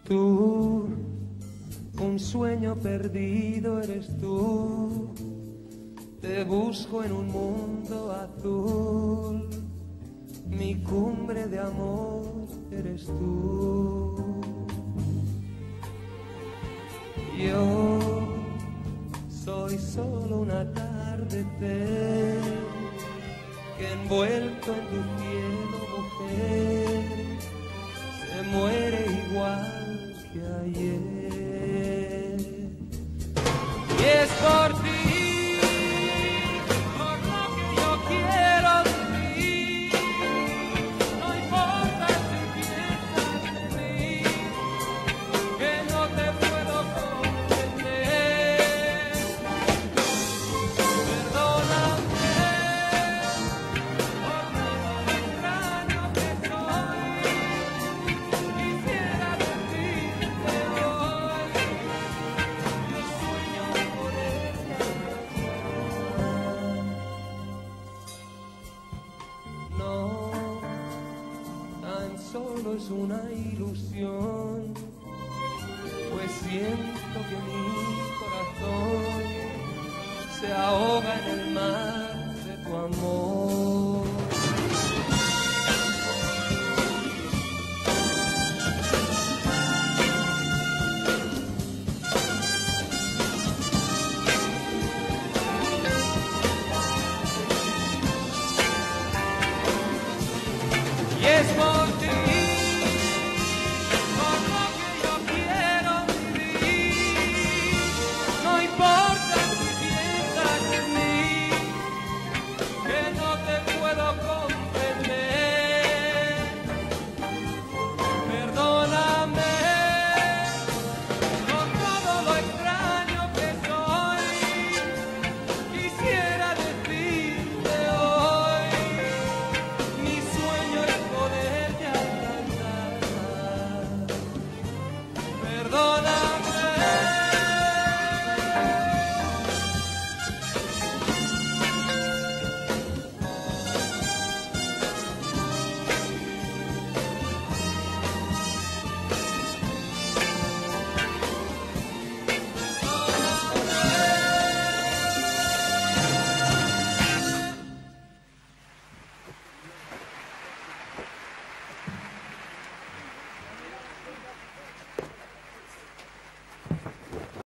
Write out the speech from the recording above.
Tú, un sueño perdido eres tú. Te busco en un mundo azul. Mi cumbre de amor eres tú. Yo soy solo un atardecer que envuelto en tu cielo, mujer, se muere igual que ayer. Y es por ti, por lo que yo quiero vivir. No importa si piensas de mí, que no te puedo comprender. Perdóname por todo lo extraño que soy. Quisiera decirte hoy, yo sueño por esta noche. No, tan solo es una ilusión, pues siento que mi corazón se ahoga en el mar de tu amor.